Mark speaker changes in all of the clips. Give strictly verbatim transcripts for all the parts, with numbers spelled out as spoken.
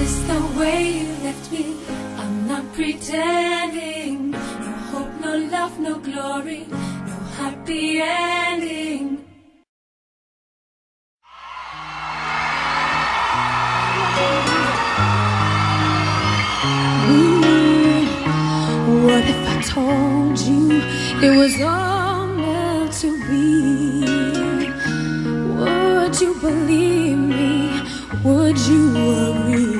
Speaker 1: miss the way you left me. I'm not pretending. No hope, no love, no glory, no happy ending.
Speaker 2: Ooh, what if I told you it was all meant to be? Would you believe me? Would you agree?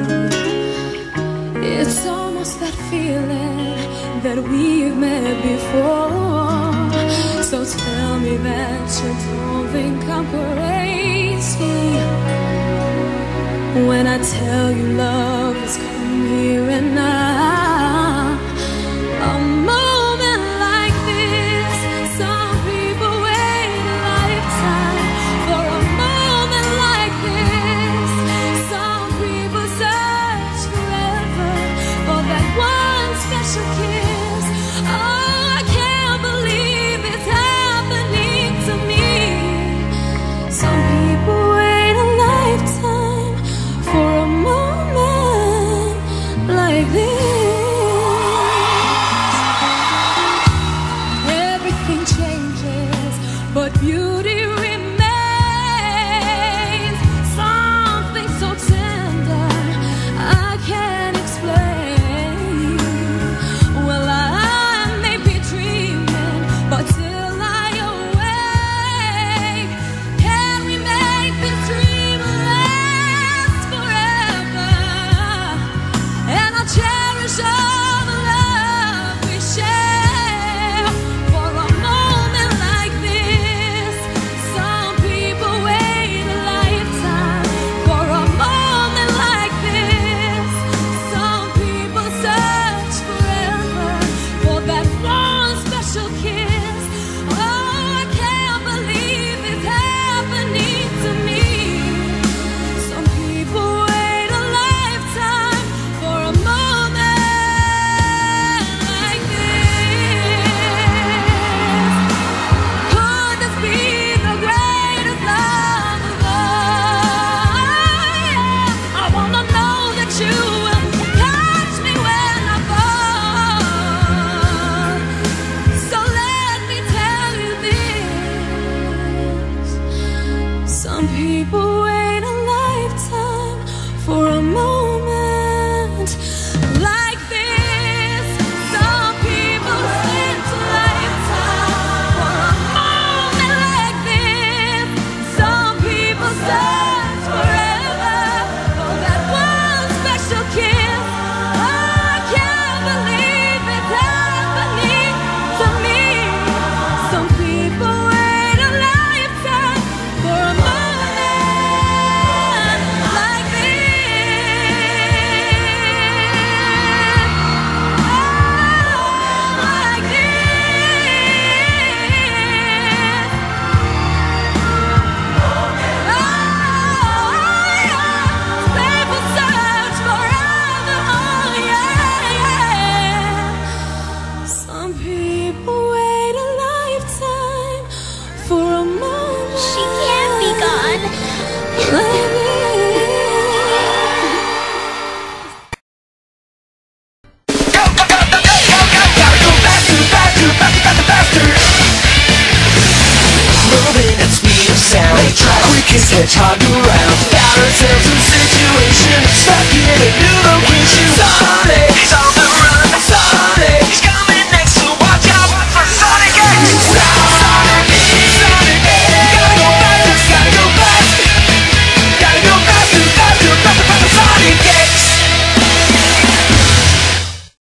Speaker 2: It's almost that feeling that we've met before. So tell me that you don't think I'm crazy when I tell you love has come here and now. A moment like this, some people wait a lifetime for a moment like this. Some people search forever for that one special kiss. Oh, I can't believe it's happening to me. Some people wait a lifetime for a moment like this. Everything changes, but beauty remains. Something so tender I can't explain. Well, I may be dreaming, but till I awake, can we make this dream last forever? And I'll cherish all the love we share for a moment like this. Some people wait a lifetime for a moment like this. Some people search forever for that one special kiss. Oh, I can't believe it's happening to me. Some people wait a lifetime for a moment like this. Could this be the greatest love of all? I wanna know that you will catch me when I fall. So let me tell you this. Some people wait a lifetime for a moment like this. Some people spend a lifetime for a moment like this. Some people search forever for that one special kiss. I can't believe it's happening to me. Some people wait a lifetime for a moment like this. Like this. People search forever. Oh, yeah. Some people wait a lifetime for a moment.
Speaker 3: She can't be gone.
Speaker 2: like this.
Speaker 4: Moving at speed of sound. Quick as hedgehog